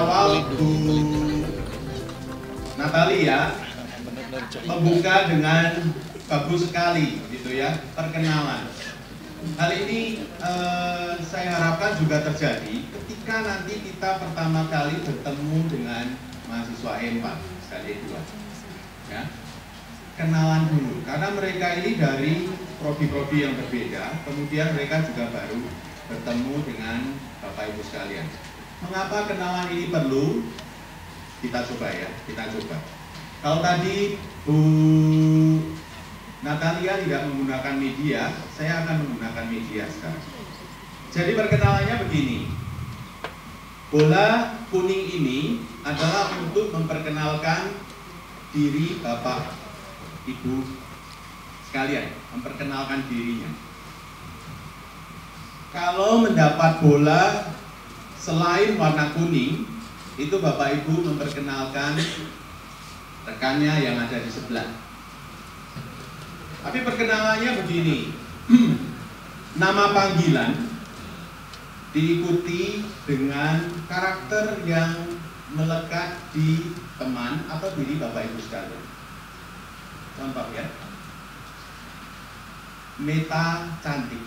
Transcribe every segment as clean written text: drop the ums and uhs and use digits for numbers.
awal Bu Natalia membuka dengan bagus sekali gitu ya, perkenalan. Hal ini saya harapkan juga terjadi ketika nanti kita pertama kali bertemu dengan mahasiswa E4 sekali dua, ya. Kenalan dulu, karena mereka ini dari prodi-prodi yang berbeda, kemudian mereka juga baru bertemu dengan Bapak Ibu sekalian. Mengapa kenalan ini perlu? Kita coba ya, kita coba. Kalau tadi Bu Natalia tidak menggunakan media, saya akan menggunakan media sekarang. Jadi perkenalannya begini. Bola kuning ini adalah untuk memperkenalkan diri Bapak Ibu sekalian, memperkenalkan dirinya. Kalau mendapat bola selain warna kuning, itu Bapak Ibu memperkenalkan rekannya yang ada di sebelah. Tapi perkenalannya begini. Nama panggilan diikuti dengan karakter yang melekat di teman atau diri Bapak Ibu sekalian. Contoh ya. Meta cantik.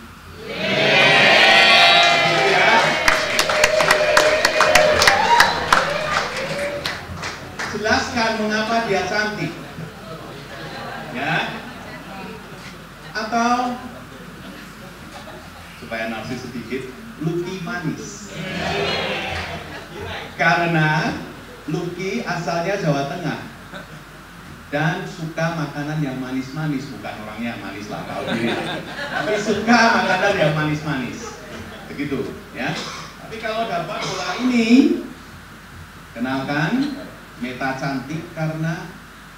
Ya. Jelaskan mengapa dia cantik. Ya. Atau supaya narsis sedikit, Lucky manis. Karena Lucky asalnya Jawa Tengah dan suka makanan yang manis-manis, bukan orangnya manis lah kalau diri, tapi suka makanan yang manis-manis, begitu ya. Tapi kalau dapat bola ini, kenalkan Meta cantik karena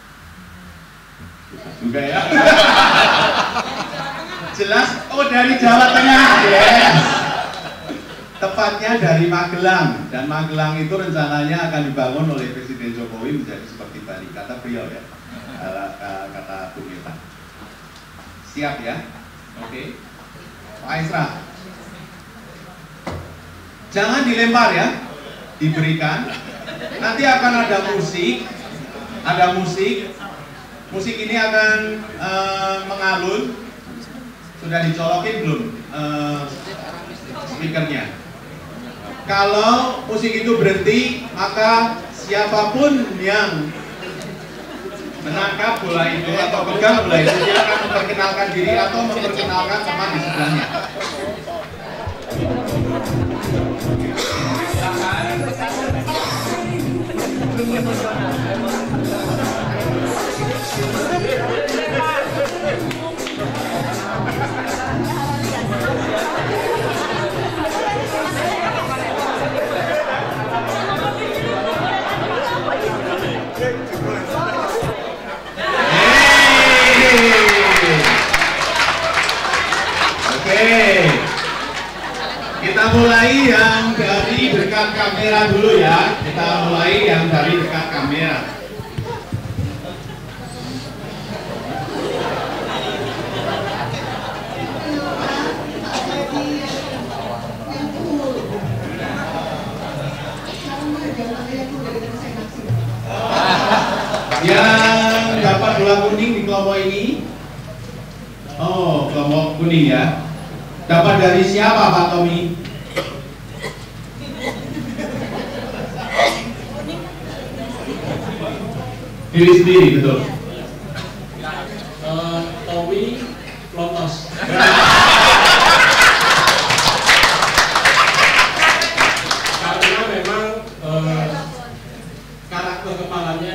juga ya. Jelas, oh dari Jawa Tengah, yes. Tepatnya dari Magelang, dan Magelang itu rencananya akan dibangun oleh Presiden Jokowi menjadi seperti Bali, kata beliau ya, kata Bu Meta. Siap ya? Oke. Pak Isra, jangan dilempar ya, diberikan. Nanti akan ada musik, musik ini akan mengalun. Sudah dicolokin belum speakernya? Kalau musik itu berhenti, maka siapapun yang menangkap bola itu atau pegang bola itu, dia akan memperkenalkan diri atau memperkenalkan teman di sebelahnya. Kita mulai yang dari dekat kamera dulu ya. Kita mulai yang dari dekat kamera. Yang dapat bola kuning di kelompok ini. Oh, kelompok kuning ya. Dapat dari siapa Pak Tommy? Diri sendiri, betul. Tommy lolos. Karena memang karakter kepalanya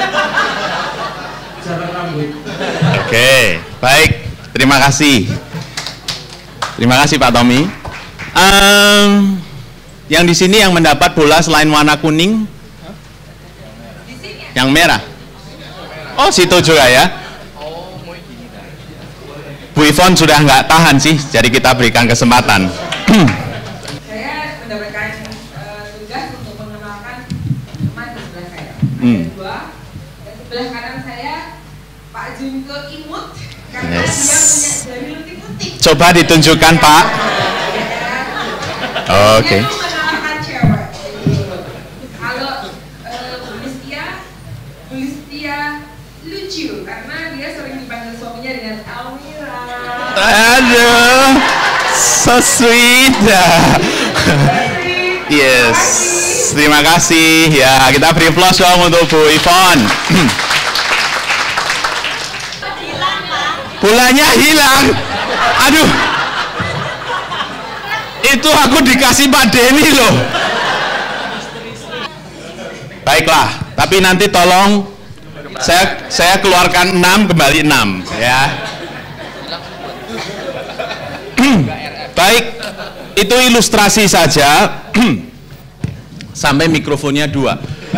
jarak rambut. Oke, baik. Terima kasih. Terima kasih Pak Tommy. Yang di sini yang mendapat bola selain warna kuning, yang merah. Oh, situ juga ya. Bu Ivon sudah nggak tahan sih, jadi kita berikan kesempatan. Saya mendapatkan tugas untuk mengenalkan teman di sebelah saya. Ada dua. Dan sebelah kanan saya Pak Junko Imut, karena Yes. dia punya jari putih-putih. Coba ditunjukkan Pak. Oke. Dia tuh mengalahkan cewek. Kalau ketemu dengan Almira. Aduh, so sweet. Yes, terima kasih. Ya, kita beri applause dong untuk Bu Ivon. Bulannya hilang. Aduh, itu aku dikasih Pak Denny loh. Baiklah, tapi nanti tolong saya keluarkan 6 kembali 6 ya. Baik, itu ilustrasi saja. Sampai mikrofonnya 2.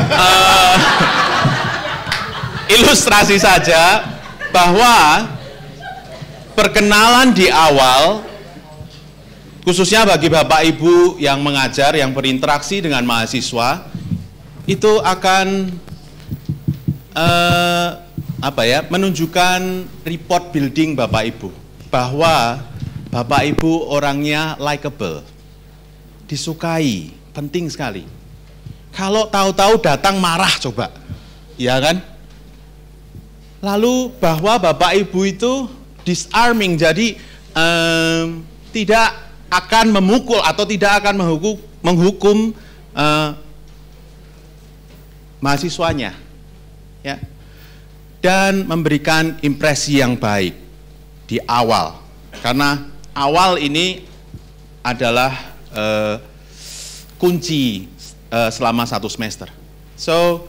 Ilustrasi saja bahwa perkenalan di awal, khususnya bagi Bapak Ibu yang mengajar, yang berinteraksi dengan mahasiswa, itu akan menunjukkan report building Bapak Ibu, bahwa Bapak Ibu orangnya likable, disukai, penting sekali. Kalau tahu-tahu datang marah coba, ya kan? Lalu bahwa Bapak Ibu itu disarming, jadi tidak akan memukul atau tidak akan menghukum mahasiswanya, ya, dan memberikan impresi yang baik di awal, karena awal ini adalah kunci selama 1 semester. So,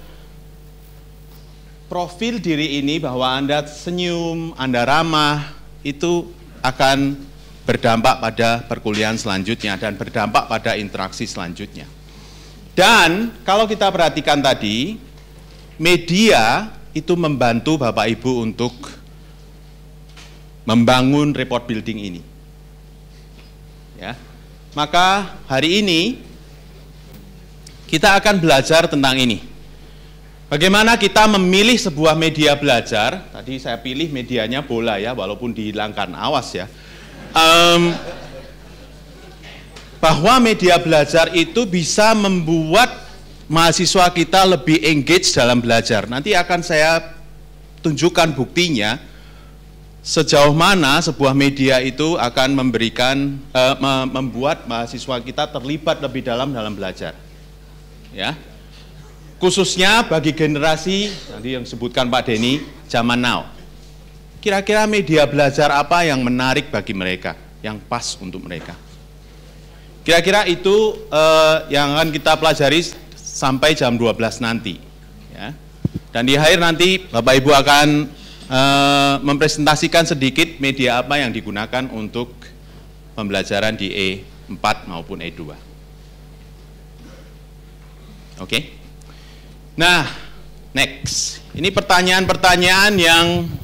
profil diri ini bahwa Anda senyum, Anda ramah, itu akan berdampak pada perkuliahan selanjutnya dan berdampak pada interaksi selanjutnya. Dan kalau kita perhatikan tadi, media itu membantu Bapak Ibu untuk membangun report building ini. Ya. Maka hari ini kita akan belajar tentang ini. Bagaimana kita memilih sebuah media belajar. Tadi saya pilih medianya bola ya, walaupun dihilangkan, awas ya. Bahwa media belajar itu bisa membuat mahasiswa kita lebih engage dalam belajar. Nanti akan saya tunjukkan buktinya sejauh mana sebuah media itu akan membuat mahasiswa kita terlibat lebih dalam belajar. Ya. Khususnya bagi generasi tadi yang disebutkan Pak Denny, zaman now. Kira-kira media belajar apa yang menarik bagi mereka, yang pas untuk mereka? Kira-kira itu yang akan kita pelajari sampai jam 12 nanti. Ya. Dan di akhir nanti Bapak Ibu akan mempresentasikan sedikit media apa yang digunakan untuk pembelajaran di E4 maupun E2. Oke. Nah, next. Ini pertanyaan-pertanyaan yang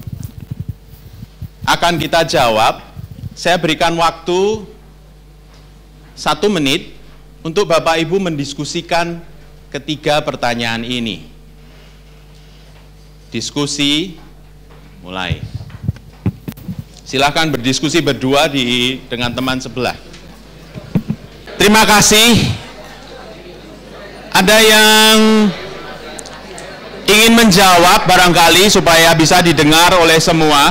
akan kita jawab. Saya berikan waktu 1 menit untuk Bapak Ibu mendiskusikan ketiga pertanyaan ini. Diskusi mulai. Silakan berdiskusi berdua dengan teman sebelah. Terima kasih. Ada yang ingin menjawab barangkali supaya bisa didengar oleh semua?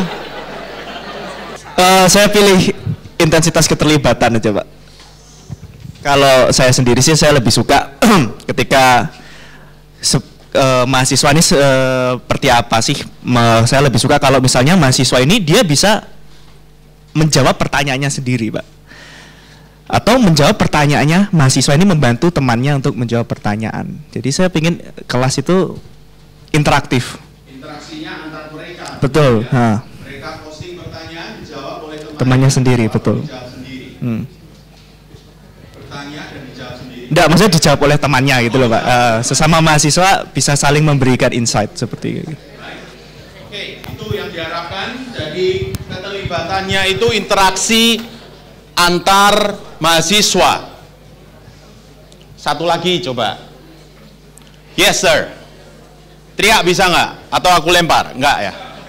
Saya pilih intensitas keterlibatan aja, Pak. Kalau saya sendiri sih saya lebih suka ketika mahasiswa ini seperti apa sih? Saya lebih suka kalau misalnya mahasiswa ini dia bisa menjawab pertanyaannya sendiri, Pak. Atau menjawab pertanyaannya, mahasiswa ini membantu temannya untuk menjawab pertanyaan. Jadi saya ingin kelas itu interaktif. Interaksinya antar mereka. Betul. Ya. Mereka posting pertanyaan, dijawab oleh temannya sendiri, betul. Dijawab sendiri. Bertanya dan dijawab sendiri. Enggak, maksudnya dijawab oleh temannya gitu loh, Pak. Sesama mahasiswa bisa saling memberikan insight seperti itu. Oke, itu yang diharapkan. Jadi keterlibatannya itu interaksi antar mahasiswa. Satu lagi coba. Yes sir. Teriak bisa nggak? Atau aku lempar? Nggak ya?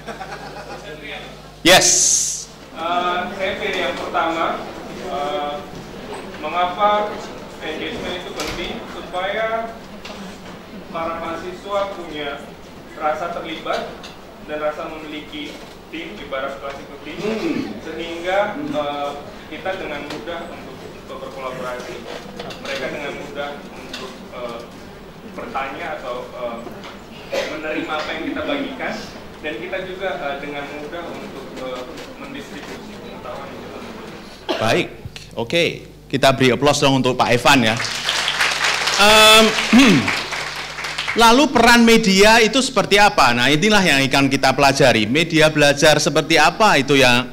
Yes. Saya pilih yang pertama. Mengapa engagement itu penting? Supaya para mahasiswa punya rasa terlibat dan rasa memiliki tim, ibarat kelas itu tim, sehingga kita dengan mudah untuk berkolaborasi, mereka dengan mudah untuk bertanya atau menerima apa yang kita bagikan, dan kita juga dengan mudah untuk mendistribusi pengetahuan itu. Baik, oke. Kita beri aplaus dong untuk Pak Evan ya. Lalu peran media itu seperti apa? Nah, inilah yang akan kita pelajari. Media belajar seperti apa itu yang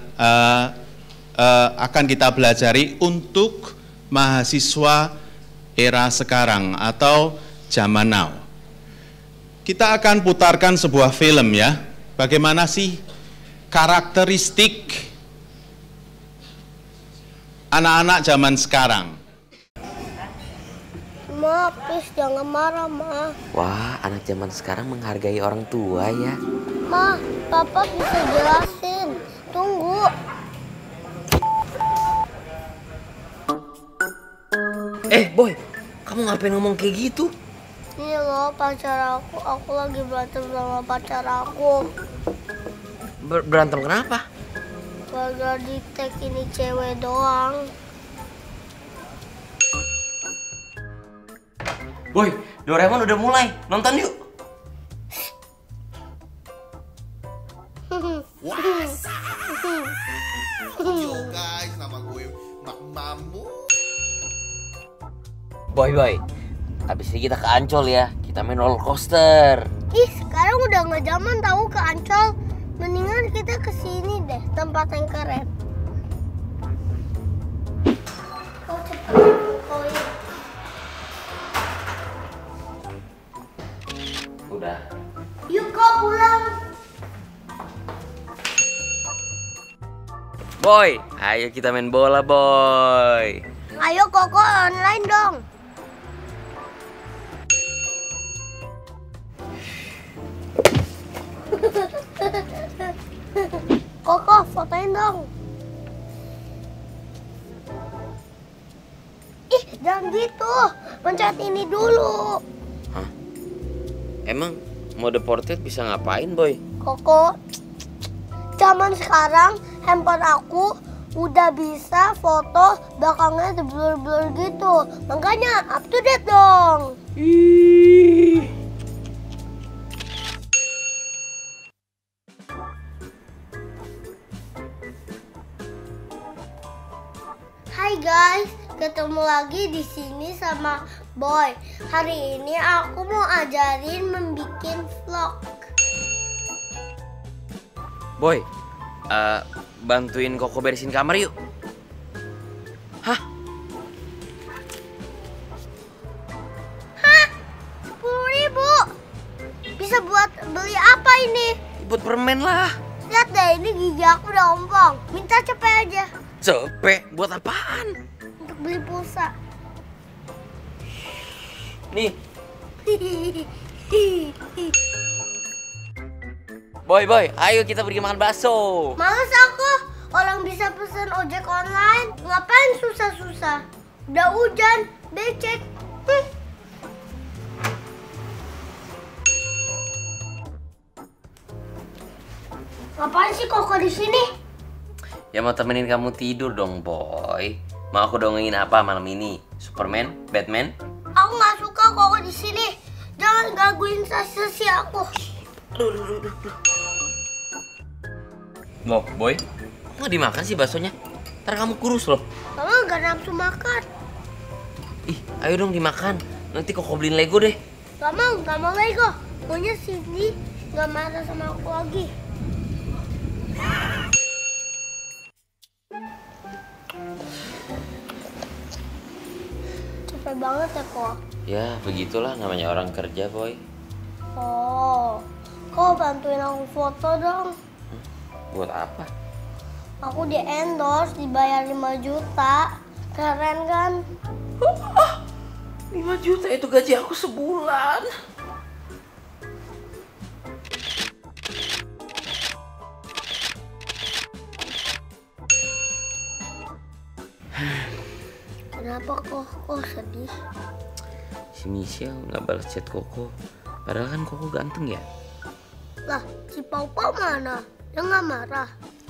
akan kita pelajari untuk mahasiswa era sekarang atau zaman now. Kita akan putarkan sebuah film ya. Bagaimana sih karakteristik anak-anak zaman sekarang? Ma, please jangan marah, Ma. Wah, anak zaman sekarang menghargai orang tua ya. Ma, Papa bisa jelasin. Tunggu. Boy, kamu ngapain ngomong kayak gitu? Ini loh pacar aku lagi berantem sama pacar aku. Berantem kenapa? Gara-gara di tag ini cewek doang. Boy, Doraemon udah mulai, nonton yuk. Yo guys, nama gue Mamu. Boy, abis ini kita ke Ancol ya, kita main roller coaster. Ih, sekarang udah nggak zaman tahu ke Ancol. Mendingan kita ke sini deh, tempat yang keren. Oh, cepet. Oh, iya. Udah. Yuk kok pulang. Boy, ayo kita main bola, boy. Ayo Koko online dong. Koko fotoin dong. Ih, jangan gitu. Pencet ini dulu. Hah? Emang mode portrait bisa ngapain, boy? Koko, zaman sekarang handphone aku udah bisa foto belakangnya blur-blur gitu. Makanya up to date dong. Hai guys, ketemu lagi di sini sama Boy. Hari ini aku mau ajarin membikin vlog. Boy, bantuin Koko beresin kamar yuk. Hah? 10.000. Bisa buat beli apa ini? Buat permen lah. Lihat deh, ini gigi aku udah ompong. Minta cepet aja. Cepet? Buat apaan? Untuk beli pulsa. Nih. Boy, ayo kita pergi makan bakso. Males aku. Orang bisa pesen ojek online. Ngapain susah-susah? Udah hujan, becek. Ngapain sih Koko di sini? Ya mau temenin kamu tidur dong, Boy. Mau aku dongengin apa malam ini? Superman? Batman? Aku nggak suka Koko di sini. Jangan gangguin sesi aku. Loh, Boy, kok nggak dimakan sih baksonya? Ntar kamu kurus loh. Kamu nggak nafsu makan. Ih, ayo dong dimakan. Nanti Koko beliin Lego deh. Gak mau Lego. Maunya Cindy nggak marah sama aku lagi. Capek banget ya kok. Ya, begitulah namanya orang kerja, Boy. Oh, kok bantuin aku foto dong. Buat apa? Aku di endorse dibayar 5 juta. Keren kan? 5 juta itu gaji aku sebulan. Kenapa kok sedih? Si Michelle nggak balas chat Koko. Padahal kan Koko ganteng ya. Lah, si Pau Pau mana? Dia nggak marah.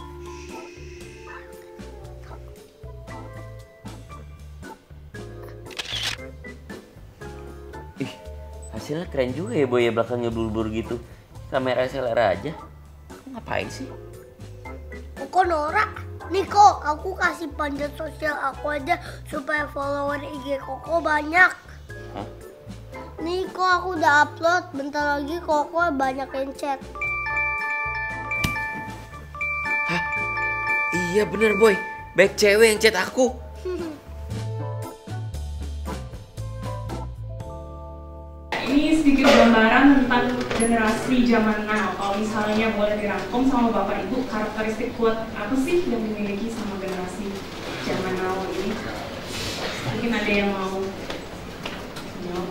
Ih, hasilnya keren juga ya Boy ya, belakangnya blur-blur gitu. Kamera selera aja. Ngapain sih? Kok Nora? Nih kok, aku kasih panjat sosial aku aja supaya follower IG Koko banyak. Hah? Nih kok aku udah upload, bentar lagi Koko banyak yang chat. Hah? Iya bener Boy, baik cewek yang chat aku. Ini sedikit gambaran tentang generasi zaman now. Kalau misalnya boleh dirangkum sama Bapak Ibu, karakteristik kuat apa sih yang dimiliki sama generasi zaman now ini? Mungkin ada yang mau jawab.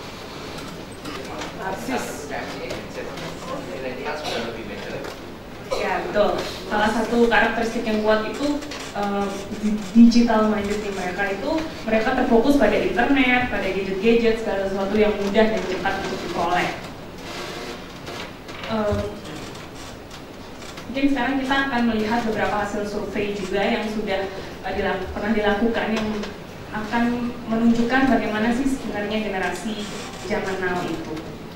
Narsis. Ya betul. Salah satu karakteristik yang kuat itu digital minded mereka itu, mereka terfokus pada internet, pada gadget-gadget, segala sesuatu yang mudah dan cepat untuk diperoleh. Mungkin sekarang kita akan melihat beberapa hasil survei juga yang sudah pernah dilakukan yang akan menunjukkan bagaimana sih sebenarnya generasi zaman now itu.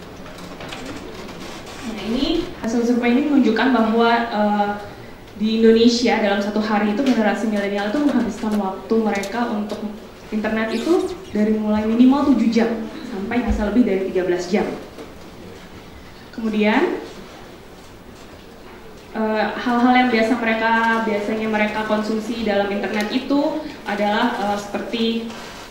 Nah ini hasil survei ini menunjukkan bahwa di Indonesia dalam satu hari itu generasi milenial itu menghabiskan waktu mereka untuk internet itu dari mulai minimal 7 jam sampai bisa lebih dari 13 jam. Kemudian hal-hal yang biasanya mereka konsumsi dalam internet itu adalah seperti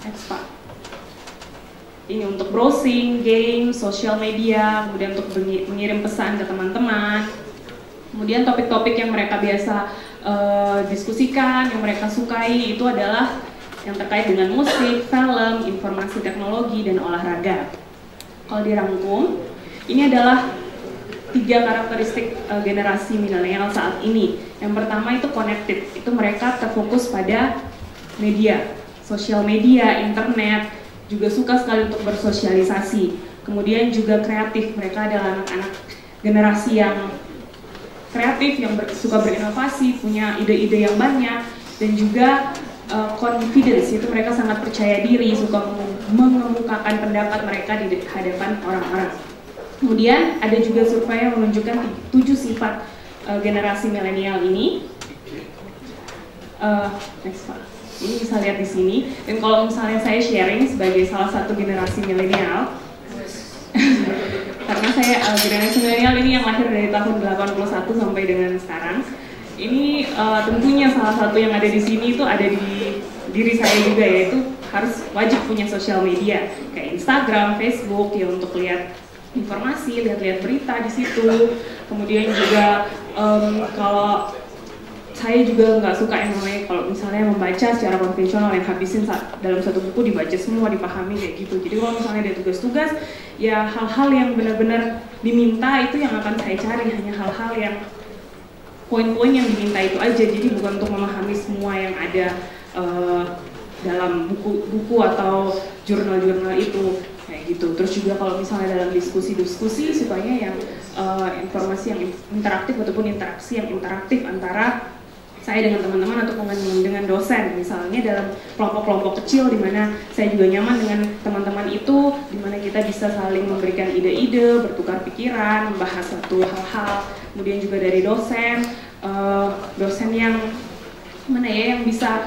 ini untuk browsing, game, sosial media, kemudian untuk mengirim pesan ke teman-teman. Kemudian topik-topik yang mereka biasa diskusikan, yang mereka sukai itu adalah yang terkait dengan musik, film, informasi teknologi, dan olahraga. Kalau dirangkum, ini adalah 3 karakteristik generasi milenial saat ini. Yang pertama itu connected, itu mereka terfokus pada media, sosial media, internet, juga suka sekali untuk bersosialisasi. Kemudian juga kreatif, mereka adalah anak-anak generasi yang kreatif, yang suka berinovasi, punya ide-ide yang banyak, dan juga confidence, itu mereka sangat percaya diri, suka mengemukakan pendapat mereka di hadapan orang-orang. Kemudian ada juga survei yang menunjukkan 7 sifat generasi milenial ini. Next Pak. Ini bisa lihat di sini. Dan kalau misalnya saya sharing sebagai salah satu generasi milenial, karena saya generasi milenial ini yang lahir dari tahun 81 sampai dengan sekarang. Ini tentunya salah satu yang ada di sini itu ada di diri saya juga, yaitu harus wajib punya sosial media kayak Instagram, Facebook ya untuk lihat informasi, lihat-lihat berita di situ. Kemudian juga kalau saya juga nggak suka yang namanya kalau misalnya membaca secara konvensional yang habisin dalam satu buku dibaca semua, dipahami kayak gitu. Jadi kalau misalnya ada tugas-tugas, ya hal-hal yang benar-benar diminta itu yang akan saya cari, hanya hal-hal yang poin-poin yang diminta itu aja. Jadi bukan untuk memahami semua yang ada dalam buku atau jurnal-jurnal itu kayak gitu. Terus juga kalau misalnya dalam diskusi-diskusi sukanya yang informasi yang interaktif ataupun interaksi yang interaktif antara saya dengan teman-teman atau dengan dosen, misalnya dalam kelompok-kelompok kecil di mana saya juga nyaman dengan teman-teman itu, di mana kita bisa saling memberikan ide-ide, bertukar pikiran, membahas satu hal-hal. Kemudian juga dari dosen yang mana ya, yang bisa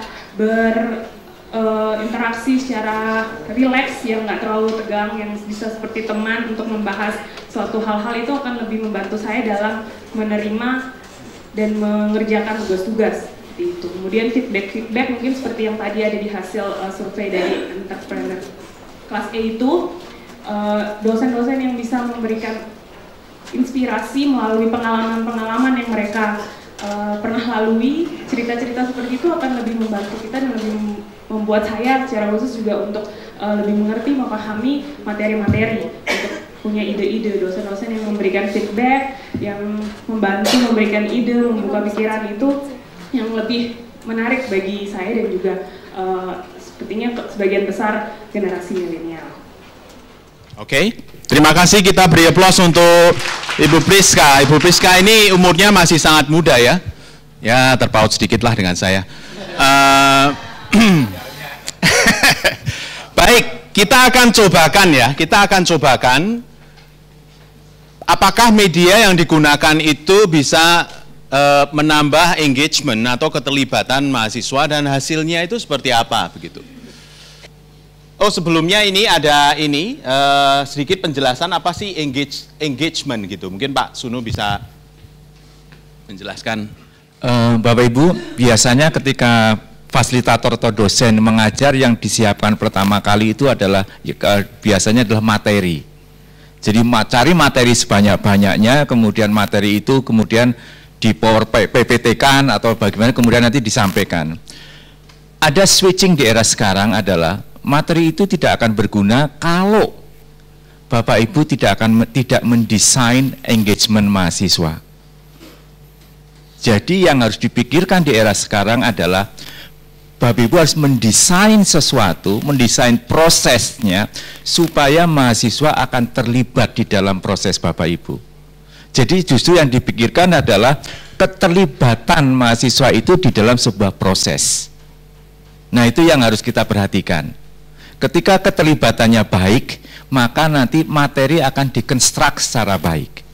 berinteraksi secara rileks, yang nggak terlalu tegang, yang bisa seperti teman untuk membahas suatu hal-hal, itu akan lebih membantu saya dalam menerima dan mengerjakan tugas-tugas seperti itu. Kemudian feedback mungkin seperti yang tadi ada di hasil survei dari entrepreneur kelas A itu, dosen-dosen yang bisa memberikan inspirasi melalui pengalaman-pengalaman yang mereka pernah lalui, cerita-cerita seperti itu akan lebih membantu kita dan lebih membuat saya secara khusus juga untuk lebih mengerti, memahami materi-materi, untuk punya ide-ide. Dosen-dosen yang memberikan feedback, yang membantu memberikan ide, membuka pikiran, itu yang lebih menarik bagi saya dan juga sepertinya sebagian besar generasi milenial. Oke, Terima kasih, kita beri aplaus untuk Ibu Priska. Ibu Priska ini umurnya masih sangat muda ya. Ya, terpaut sedikit lah dengan saya. Baik, kita akan cobakan apakah media yang digunakan itu bisa menambah engagement atau keterlibatan mahasiswa dan hasilnya itu seperti apa begitu. Oh, sebelumnya ini ada sedikit penjelasan apa sih engagement gitu. Mungkin Pak Sunu bisa menjelaskan. Bapak Ibu, biasanya ketika fasilitator atau dosen mengajar, yang disiapkan pertama kali itu adalah biasanya adalah materi. Jadi cari materi sebanyak-banyaknya, kemudian materi itu kemudian di PPT-kan atau bagaimana, kemudian nanti disampaikan. Ada switching di era sekarang adalah materi itu tidak akan berguna kalau Bapak Ibu tidak mendesain engagement mahasiswa. Jadi yang harus dipikirkan di era sekarang adalah Bapak Ibu harus mendesain sesuatu, mendesain prosesnya supaya mahasiswa akan terlibat di dalam proses Bapak Ibu. Jadi justru yang dipikirkan adalah keterlibatan mahasiswa itu di dalam sebuah proses. Nah, itu yang harus kita perhatikan. Ketika keterlibatannya baik, maka nanti materi akan dikonstruk secara baik.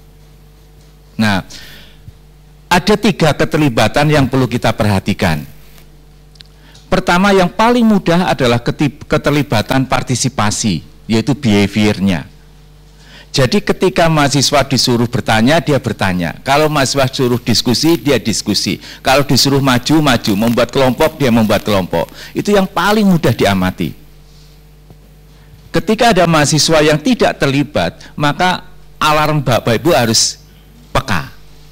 Nah, ada 3 keterlibatan yang perlu kita perhatikan. Pertama, yang paling mudah adalah keterlibatan partisipasi, yaitu behaviornya. Jadi ketika mahasiswa disuruh bertanya, dia bertanya. Kalau mahasiswa disuruh diskusi, dia diskusi. Kalau disuruh maju, maju. Membuat kelompok, dia membuat kelompok. Itu yang paling mudah diamati. Ketika ada mahasiswa yang tidak terlibat, maka alarm Bapak Ibu harus peka.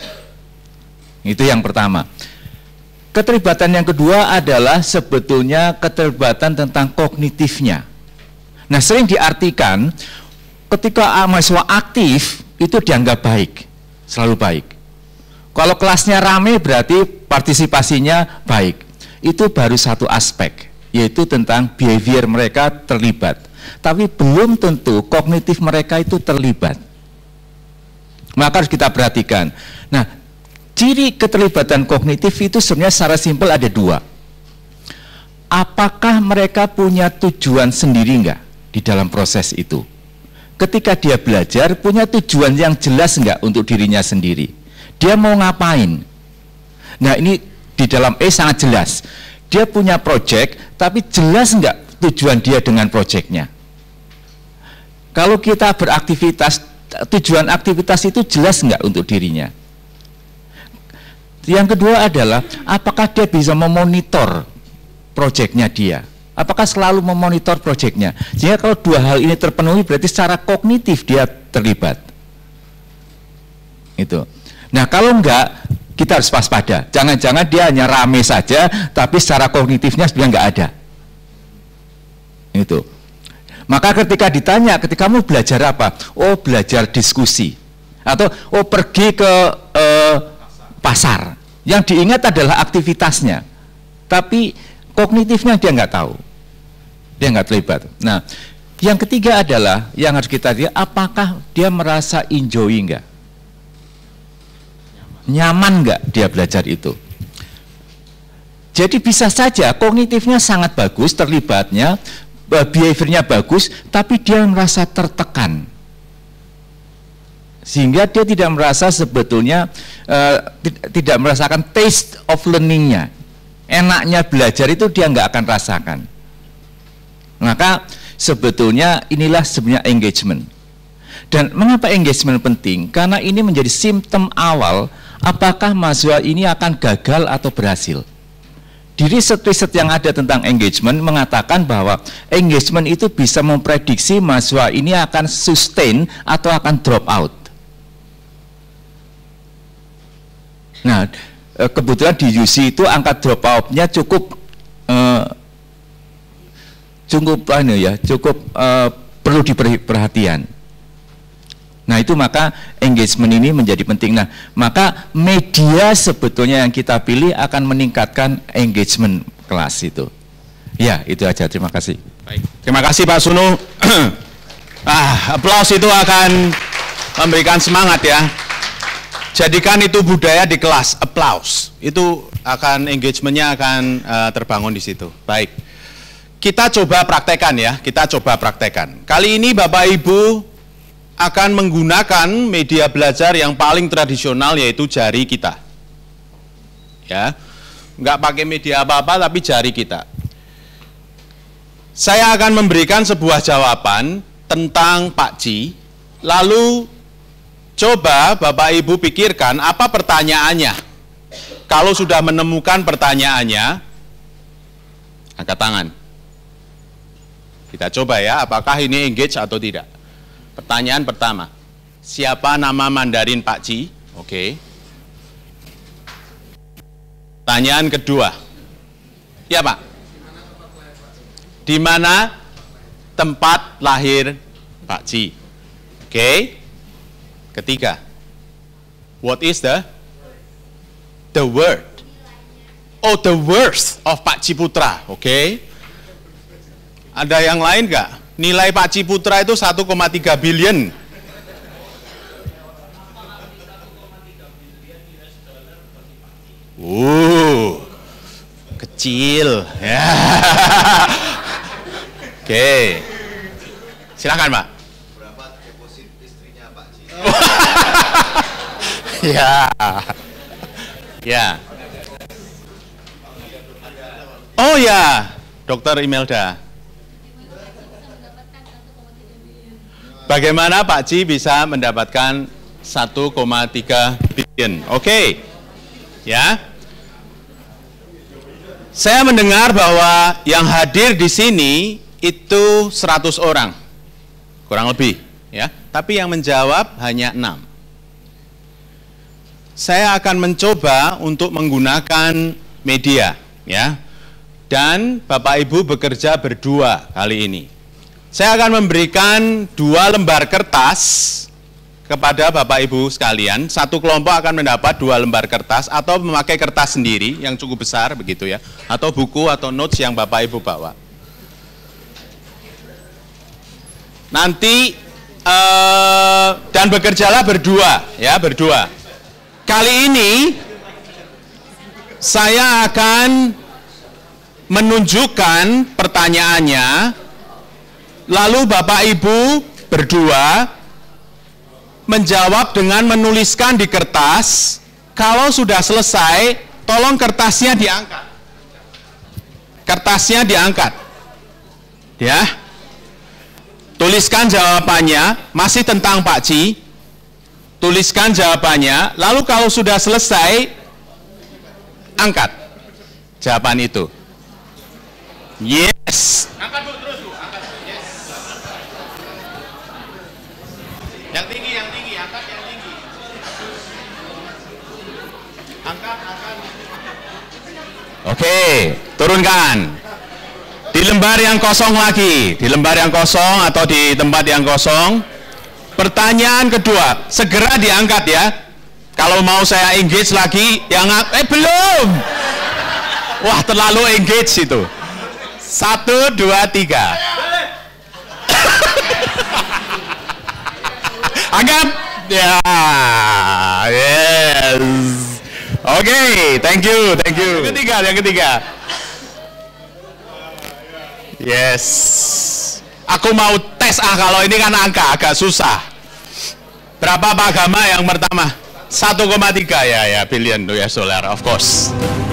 Itu yang pertama. Keterlibatan yang kedua adalah sebetulnya keterlibatan tentang kognitifnya. Nah, sering diartikan ketika mahasiswa aktif itu dianggap baik, selalu baik. Kalau kelasnya rame berarti partisipasinya baik. Itu baru satu aspek, yaitu tentang behavior mereka terlibat. Tapi belum tentu kognitif mereka itu terlibat. Maka harus kita perhatikan. Nah, ciri keterlibatan kognitif itu sebenarnya secara simpel ada 2. Apakah mereka punya tujuan sendiri enggak di dalam proses itu? Ketika dia belajar, punya tujuan yang jelas enggak untuk dirinya sendiri? Dia mau ngapain? Nah, ini di dalam sangat jelas. Dia punya project, tapi jelas enggak tujuan dia dengan projectnya? Kalau kita beraktivitas, tujuan aktivitas itu jelas enggak untuk dirinya? Yang kedua adalah, apakah dia bisa memonitor projectnya dia? Apakah selalu memonitor projectnya? Sehingga kalau 2 hal ini terpenuhi, berarti secara kognitif dia terlibat. Itu. Nah, kalau enggak, kita harus waspada. Jangan-jangan dia hanya rame saja, tapi secara kognitifnya sebenarnya enggak ada. Itu. Maka ketika ditanya, ketika kamu belajar apa? Oh, belajar diskusi. Atau, oh, pergi ke pasar. Yang diingat adalah aktivitasnya. Tapi kognitifnya dia nggak tahu, dia nggak terlibat. Nah, yang ketiga adalah yang harus kita lihat, apakah dia merasa enjoy nggak, nyaman nggak dia belajar itu. Jadi bisa saja kognitifnya sangat bagus, terlibatnya, behaviornya bagus, tapi dia merasa tertekan, sehingga dia tidak merasa sebetulnya tidak merasakan taste of learningnya. Enaknya belajar itu dia nggak akan rasakan. Maka sebetulnya inilah sebenarnya engagement. Dan mengapa engagement penting? Karena ini menjadi simptom awal apakah mahasiswa ini akan gagal atau berhasil. Di riset-riset yang ada tentang engagement mengatakan bahwa engagement itu bisa memprediksi mahasiswa ini akan sustain atau akan drop out. Nah, kebetulan di UC itu angka dropout-nya cukup perlu diperhatikan. Nah, itu maka engagement ini menjadi penting. Nah, maka media sebetulnya yang kita pilih akan meningkatkan engagement kelas itu. Ya, itu aja. Terima kasih. Baik. Terima kasih Pak Sunu. Aplaus itu akan memberikan semangat ya. Jadikan itu budaya di kelas, aplaus. Itu akan engagementnya akan terbangun di situ. Baik. Kita coba praktekkan ya, kita coba praktekkan. Kali ini Bapak Ibu akan menggunakan media belajar yang paling tradisional yaitu jari kita. Ya. Nggak pakai media apa-apa tapi jari kita. Saya akan memberikan sebuah jawaban tentang Pak Ci, lalu coba Bapak Ibu pikirkan apa pertanyaannya. Kalau sudah menemukan pertanyaannya, angkat tangan. Kita coba ya, apakah ini engage atau tidak. Pertanyaan pertama, siapa nama Mandarin Pak Ci? Oke. Pertanyaan kedua, ya Pak, di mana tempat lahir Pak Ci? Oke. Ketiga, what is the word? Oh, the worth of Pak Ciputra. Oke. Ada yang lain nggak? Nilai Pak Ciputra itu 1,3 billion. Kecil. Ya. Oke. Silakan, Pak. Berapa deposit istrinya Pak Ci? Ya. Ya. Oh ya, Dokter Imelda. Bagaimana Pak Ci bisa mendapatkan 1,3 billion? Oke. Ya. Saya mendengar bahwa yang hadir di sini itu 100 orang. Kurang lebih, ya. Tapi yang menjawab hanya 6. Saya akan mencoba untuk menggunakan media, ya. Dan Bapak Ibu bekerja berdua kali ini. Saya akan memberikan 2 lembar kertas kepada Bapak Ibu sekalian. Satu kelompok akan mendapat 2 lembar kertas atau memakai kertas sendiri yang cukup besar begitu ya, atau buku atau notes yang Bapak Ibu bawa. Nanti dan bekerjalah berdua ya, berdua. Kali ini saya akan menunjukkan pertanyaannya, lalu Bapak Ibu berdua menjawab dengan menuliskan di kertas. Kalau sudah selesai, tolong kertasnya diangkat. Kertasnya diangkat. Ya. Tuliskan jawabannya, masih tentang Pak Ci. Tuliskan jawabannya, lalu kalau sudah selesai, angkat jawaban itu. Yes. Angkat Bu, terus Bu, angkat. Yes. Yang tinggi, angkat yang tinggi. Angkat. Oke, turunkan. Di lembar yang kosong lagi, di lembar yang kosong atau di tempat yang kosong. Pertanyaan kedua, segera diangkat ya. Kalau mau saya engage lagi, yang belum. Wah, terlalu engage itu. 1, 2, 3. Angkat. Ya, yes. Oke, thank you. Yang ketiga. Yes. Aku mau tes kalau ini kan angka agak susah. Berapa Pak Gama yang pertama? 1,3 ya, billion US dollar, of course.